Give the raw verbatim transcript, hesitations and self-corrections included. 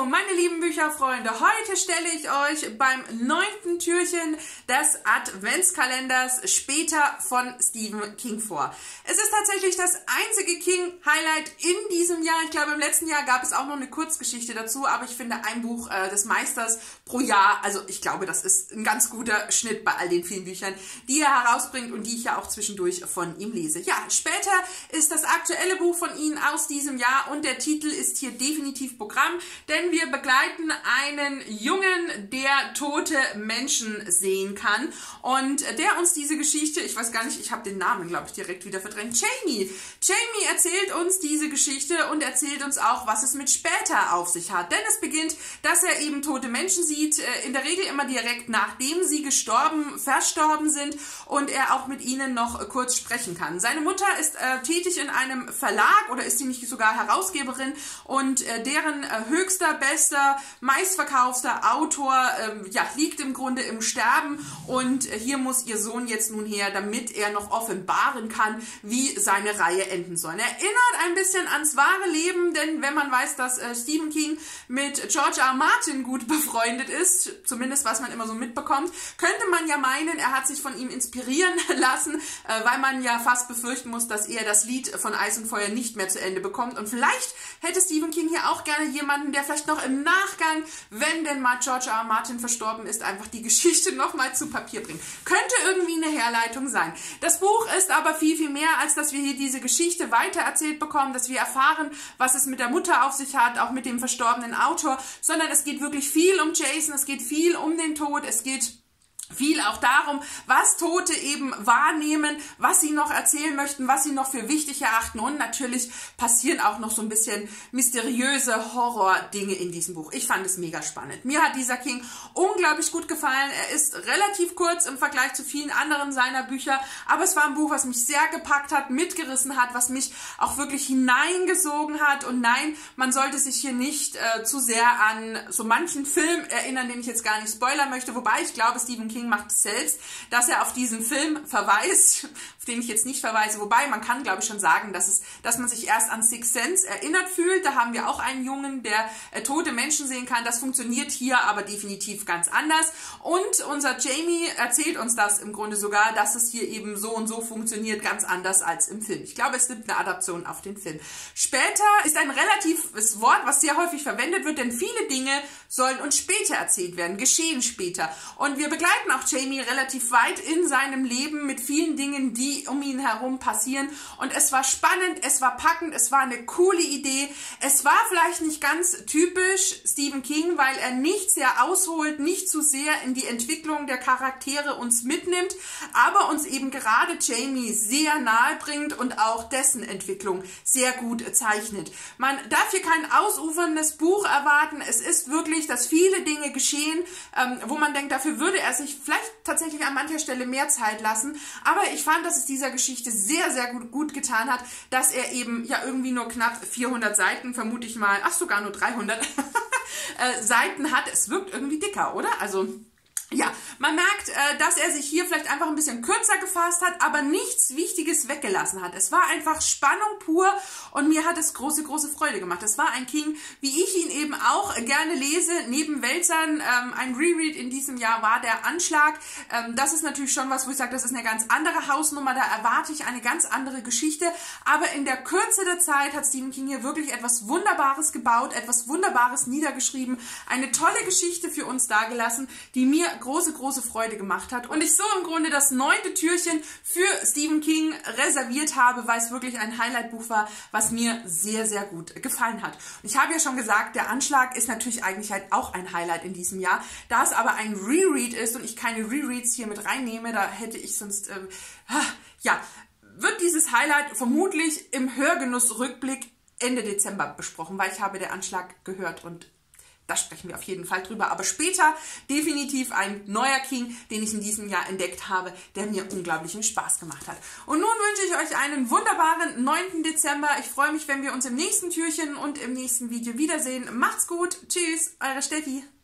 meine lieben Bücherfreunde, heute stelle ich euch beim neunten Türchen des Adventskalenders Später von Stephen King vor. Es ist tatsächlich das einzige King-Highlight in diesem Jahr. Ich glaube, im letzten Jahr gab es auch noch eine Kurzgeschichte dazu, aber ich finde ein Buch äh, des Meisters pro Jahr, also ich glaube, das ist ein ganz guter Schnitt bei all den vielen Büchern, die er herausbringt und die ich ja auch zwischendurch von ihm lese. Ja, Später ist das aktuelle Buch von ihm aus diesem Jahr und der Titel ist hier definitiv Programm, denn wir begleiten einen Jungen, der tote Menschen sehen kann und der uns diese Geschichte, ich weiß gar nicht, ich habe den Namen, glaube ich, direkt wieder verdrängt, Jamie. Jamie erzählt uns diese Geschichte und erzählt uns auch, was es mit Später auf sich hat, denn es beginnt, dass er eben tote Menschen sieht, in der Regel immer direkt nachdem sie gestorben, verstorben sind und er auch mit ihnen noch kurz sprechen kann. Seine Mutter ist äh, tätig in einem Verlag oder ist sie nicht sogar Herausgeberin und äh, deren äh, höchster, bester, meistverkaufter Autor äh, ja, liegt im Grunde im Sterben und äh, hier muss ihr Sohn jetzt nun her, damit er noch offenbaren kann, wie seine Reihe enden soll. Er erinnert ein bisschen ans wahre Leben, denn wenn man weiß, dass äh, Stephen King mit George R. R. Martin gut befreundet ist, zumindest was man immer so mitbekommt, könnte man ja meinen, er hat sich von ihm inspirieren lassen, äh, weil man ja fast befürchten muss, dass er das Lied von Eis und Feuer nicht mehr zu Ende bekommt. Und vielleicht hätte Stephen King hier auch gerne jemanden, der vielleicht noch im Nachgang, wenn denn mal George R. R. Martin verstorben ist, einfach die Geschichte nochmal zu Papier bringt. Könnte irgendwie eine Herleitung sein. Das Buch ist aber viel, viel mehr, als dass wir hier diese Geschichte weitererzählt bekommen, dass wir erfahren, was es mit der Mutter auf sich hat, auch mit dem verstorbenen Autor, sondern es geht wirklich viel um Jason, es geht viel um den Tod, es geht viel auch darum, was Tote eben wahrnehmen, was sie noch erzählen möchten, was sie noch für wichtig erachten und natürlich passieren auch noch so ein bisschen mysteriöse Horror-Dinge in diesem Buch. Ich fand es mega spannend. Mir hat dieser King unglaublich gut gefallen. Er ist relativ kurz im Vergleich zu vielen anderen seiner Bücher, aber es war ein Buch, was mich sehr gepackt hat, mitgerissen hat, was mich auch wirklich hineingesogen hat und nein, man sollte sich hier nicht äh, zu sehr an so manchen Film erinnern, den ich jetzt gar nicht spoilern möchte, wobei ich glaube, Stephen King macht es selbst, dass er auf diesen Film verweist, auf den ich jetzt nicht verweise, wobei man kann, glaube ich, schon sagen, dass, es, dass man sich erst an Sixth Sense erinnert fühlt. Da haben wir auch einen Jungen, der äh, tote Menschen sehen kann. Das funktioniert hier aber definitiv ganz anders. Und unser Jamie erzählt uns das im Grunde sogar, dass es hier eben so und so funktioniert, ganz anders als im Film. Ich glaube, es gibt eine Adaption auf den Film. Später ist ein relatives Wort, was sehr häufig verwendet wird, denn viele Dinge sollen uns später erzählt werden, geschehen später. Und wir begleiten auch Jamie relativ weit in seinem Leben mit vielen Dingen, die um ihn herum passieren. Und es war spannend, es war packend, es war eine coole Idee. Es war vielleicht nicht ganz typisch Stephen King, weil er nicht sehr ausholt, nicht zu sehr in die Entwicklung der Charaktere uns mitnimmt, aber uns eben gerade Jamie sehr nahe bringt und auch dessen Entwicklung sehr gut zeichnet. Man darf hier kein ausuferndes Buch erwarten. Es ist wirklich, dass viele Dinge geschehen, ähm, wo man denkt, dafür würde er sich vielleicht tatsächlich an mancher Stelle mehr Zeit lassen, aber ich fand, dass es dieser Geschichte sehr, sehr gut, gut getan hat, dass er eben ja irgendwie nur knapp vierhundert Seiten, vermute ich mal, ach sogar nur dreihundert äh, Seiten hat. Es wirkt irgendwie dicker, oder? Also ja, man merkt, äh, dass er sich hier vielleicht einfach ein bisschen kürzer gefasst hat, aber nichts Wichtiges weggelassen hat. Es war einfach Spannung pur und mir hat es große, große Freude gemacht. Es war ein King, wie ich ihn eben auch gerne lese, neben Wälzern. Ähm, ein Reread in diesem Jahr war Der Anschlag. Ähm, das ist natürlich schon was, wo ich sage, das ist eine ganz andere Hausnummer, da erwarte ich eine ganz andere Geschichte. Aber in der Kürze der Zeit hat Stephen King hier wirklich etwas Wunderbares gebaut, etwas Wunderbares niedergeschrieben, eine tolle Geschichte für uns dargelassen, die mir große, große Freude gemacht hat und ich so im Grunde das neunte Türchen für Stephen King reserviert habe, weil es wirklich ein Highlight-Buch war, was mir sehr, sehr gut gefallen hat. Und ich habe ja schon gesagt, Der Anschlag ist natürlich eigentlich halt auch ein Highlight in diesem Jahr. Da es aber ein Reread ist und ich keine Rereads hier mit reinnehme, da hätte ich sonst, äh, ja, wird dieses Highlight vermutlich im Hörgenuss-Rückblick Ende Dezember besprochen, weil ich habe Der Anschlag gehört und da sprechen wir auf jeden Fall drüber. Aber später definitiv ein neuer King, den ich in diesem Jahr entdeckt habe, der mir unglaublichen Spaß gemacht hat. Und nun wünsche ich euch einen wunderbaren neunten Dezember. Ich freue mich, wenn wir uns im nächsten Türchen und im nächsten Video wiedersehen. Macht's gut. Tschüss, eure Steffi.